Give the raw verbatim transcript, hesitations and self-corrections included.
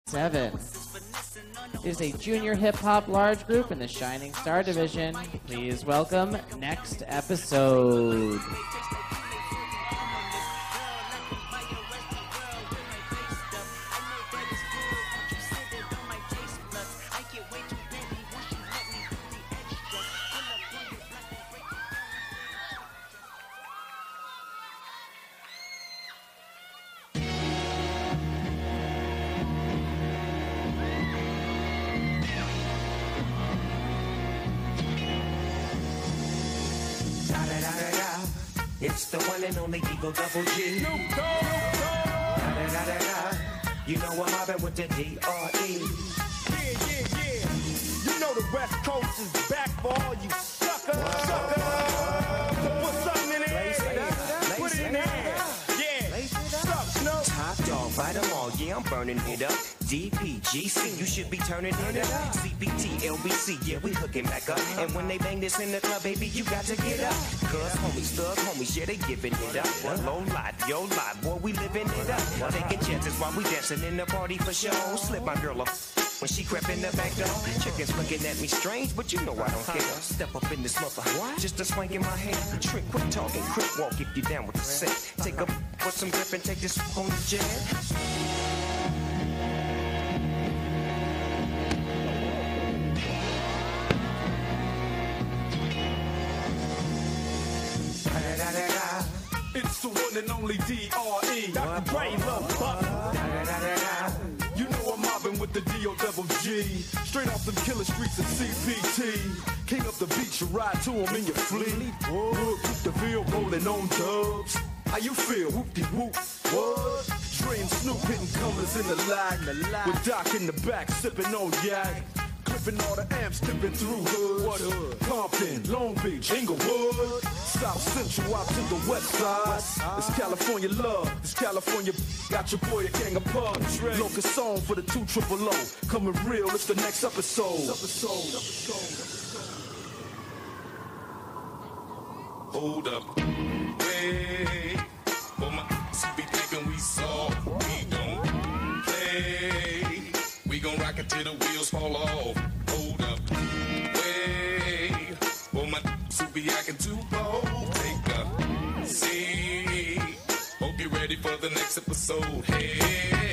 Seven is a junior hip-hop large group in the Shining Star Division. Please welcome Next Episode. It's the one and only Eagle Double G. Da, da, da, da, da. You know I'm mobbing with the D R E. Yeah, yeah, yeah. You know the West Coast is back for all you suckers. Suckers. So put something in there. Put it in there. Yeah. Suck, no. Top dog, bite them all. Yeah, I'm burning it up. D P G C, you should be turning it up. C B T, L B C, yeah, we hooking back up. And when they bang this in the club, baby, you got to get up. Cuz homies, thug homies, yeah, they giving it up. One low life, yo life, boy, we living it up. Taking chances while we dancing in the party for show. Slip my girl up when she crept in the back door. Chickens looking at me strange, but you know I don't care. Step up in this mother, just a swank in my hand. Trick, quit talking, quick walk if you down with the set. Take a put some grip and take this on the jet. It's the one and only D R E. Doctor Brain Love Buck. You know I'm mobbing with the D O double G. Straight off them killer streets of C P T. King up the beach, you ride to him in your fleet. Whoa, keep the bill rolling on dubs. How you feel? Whoop-de-whoop. What? Dre and Snoop hitting colors in the lag. With Doc in the back, sipping on yak. Clipping all the amps, tipping through hood. What hood? Compton, Long Beach, Inglewood. South Central out to the west side. It's California love. It's California. Got your boy a gang of pubs. Locust song for the two triple O. Coming real, it's the next episode. Hold up. Wait. For my be thinking we soft. We don't play. We gon' rock it till the wheels fall off. Hold up. Wait. For my be acting too bold. Take a seat. Hope you're ready for the next episode. Hey.